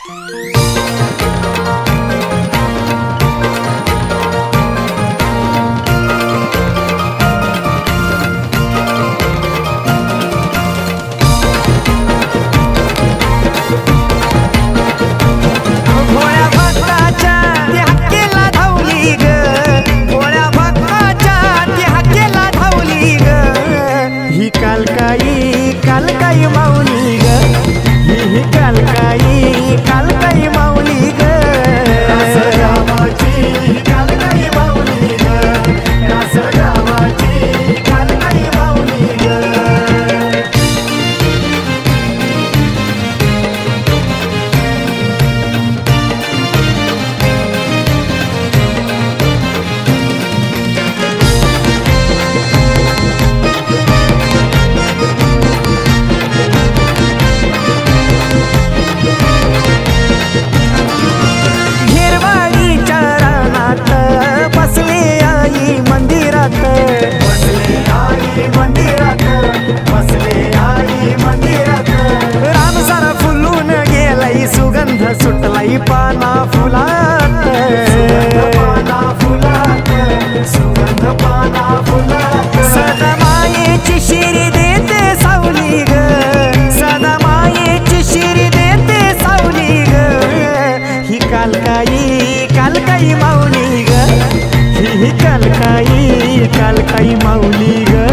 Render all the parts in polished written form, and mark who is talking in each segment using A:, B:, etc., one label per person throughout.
A: कालकाई माऊली ग, ही कालकाई कालकाई माऊली ग, रासगावाची कालकाई माऊली ग, रासगावाची कालकाई माऊली ग। सुगंध सुटलाई पाना फुलात, पाना फुलात, सुगंध पाना फुलात, सदा मायेची शिरी देते सावली ग, सदा मायेची शिरी देते सावली ग, ही कालकाई कालकाई माऊली ग, ही कालकाई कालकाई माऊली ग,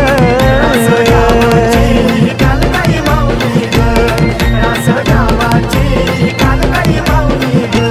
A: कालकाई माऊली ग, रासगावाची कालकाई माऊली ग।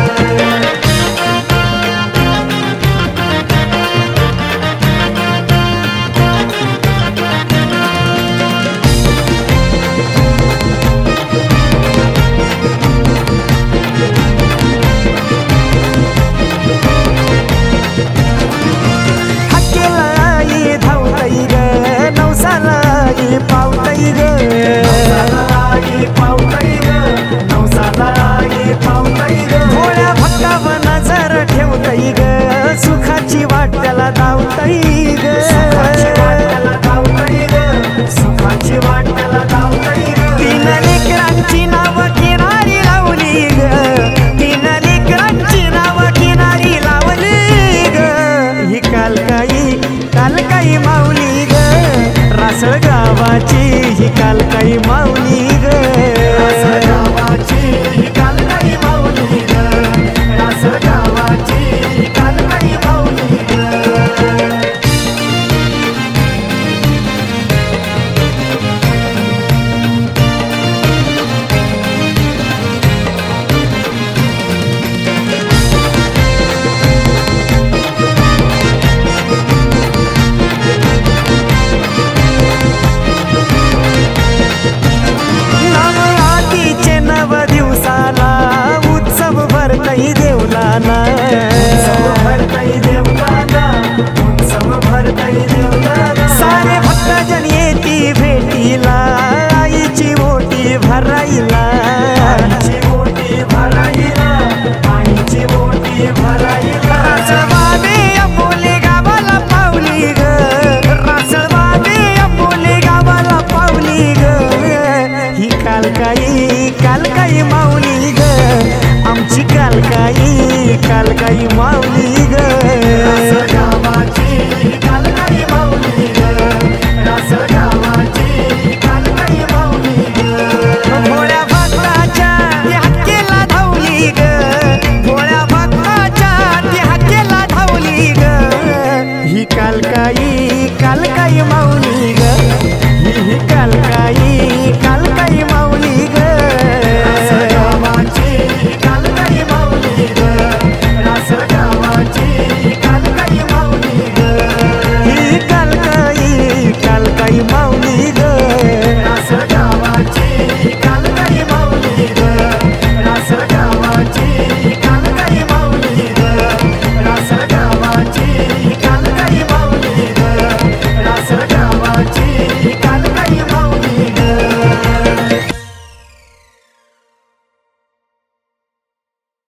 A: हक्केलाई धावतई ग, नवसालाई पावतई ग, नवसालाई पावतई ग, नवसालाई पावतई ग, भोळ्या भक्तावर नजर ठेवतई ग, सुखाची वाट त्याला धावतई ग, सुखाची वाट त्याला धावतई ग, सुखाची वाट त्याला धावतई ग, तीन लेकरांची नाव किनारी लावली ग, तीन लेकरांची नाव किनारी लावली ग, ही कालकाई कालकाई माऊली ग, रासगावाची ही कालकाई माऊली ग, रासगावाची ही कालकाई माऊली ग, रासगावाची ही कालकाई माऊली ग। नवरात्रीचे नव दिवसाला उत्सव भरतई देवलाना, उत्सव भरतई देवलाना, उत्सव भरतई देवलाना, सारे भक्तजन येती भेटीला, आईची ओटी भरायला, आईची ओटी भरायला, आईची ओटी भरायला, रासळवाडी अंबोली गावाला पावली ग, रासळवाडी अंबोली गावाला पावली ग, ही कालकाई कालकाई माऊली ग, आमची कालकाई कालकाई माऊली ग, रासगावाची कालकाई माऊली ग,